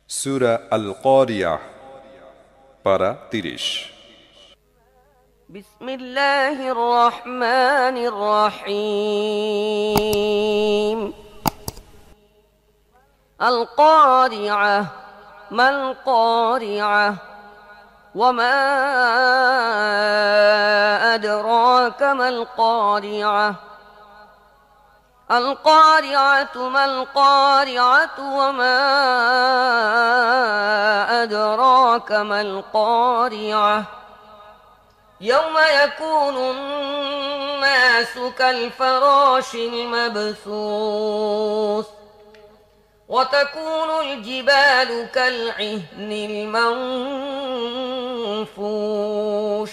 সূরা আল কারিয়াহ পারা 30। বিসমিল্লাহির রহমানির রহিম। আল কারিয়াহ মাল কারিয়াহ ওয়ামা আদরাকা মাল কারিয়াহ القارعة ما القارعة وما أدراك ما القارعة يوم يكون الناس كالفراش المبثوث وتكون الجبال كالعهن المنفوش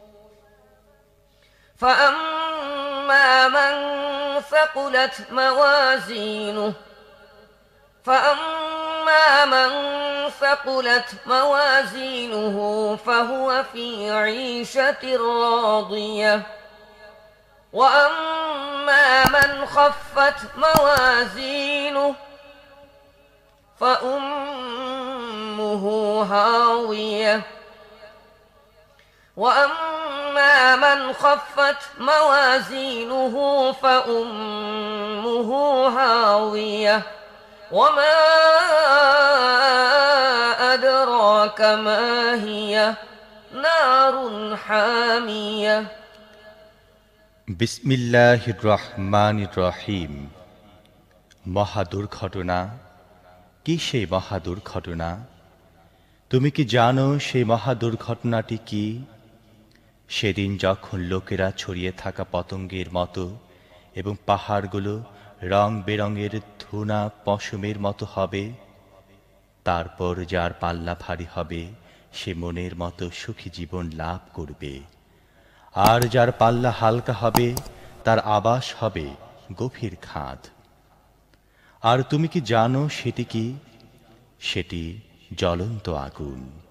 فأما من ثقلت موازينه فهو في عيشة راضية وأما من خفت موازينه فأمه هاوية وأما من خفت موازينه فأمه هاوية وما أدراك ما هي نار حامية বিসমিল্লাহির রহমানির রহিম। মহাদুর্ঘটনা। কি সেই মহাদুর্ঘটনা? তুমি কি জানো সেই মহাদুর্ঘটনাটি কি? সেদিন যখন লোকেরা ছড়িয়ে থাকা পতঙ্গের মতো এবং পাহাড়গুলো রং বেরঙের ধুনা পশমের মতো হবে, তারপর যার পাল্লা ভারী হবে সে মনের মতো সুখী জীবন লাভ করবে, আর যার পাল্লা হালকা হবে তার আবাস হবে গভীর খাদ। আর তুমি কি জানো সেটি কি? সেটি জ্বলন্ত আগুন।